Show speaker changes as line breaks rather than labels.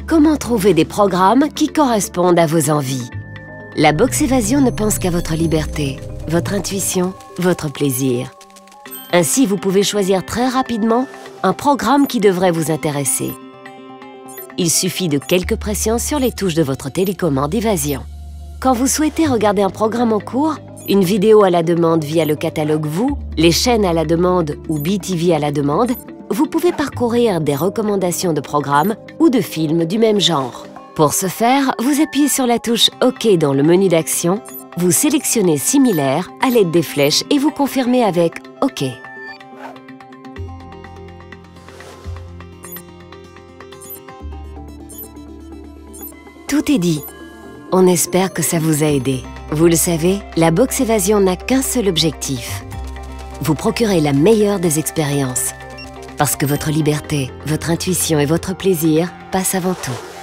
Comment trouver des programmes qui correspondent à vos envies? La box Évasion ne pense qu'à votre liberté, votre intuition, votre plaisir. Ainsi, vous pouvez choisir très rapidement un programme qui devrait vous intéresser. Il suffit de quelques pressions sur les touches de votre télécommande Évasion. Quand vous souhaitez regarder un programme en cours, une vidéo à la demande via le catalogue VOO, les chaînes à la demande ou BeeTV à la demande, vous pouvez parcourir des recommandations de programmes ou de films du même genre. Pour ce faire, vous appuyez sur la touche OK dans le menu d'action, vous sélectionnez Similaire à l'aide des flèches et vous confirmez avec OK. Tout est dit. On espère que ça vous a aidé. Vous le savez, la box Évasion n'a qu'un seul objectif. Vous procurer la meilleure des expériences. Parce que votre liberté, votre intuition et votre plaisir passent avant tout.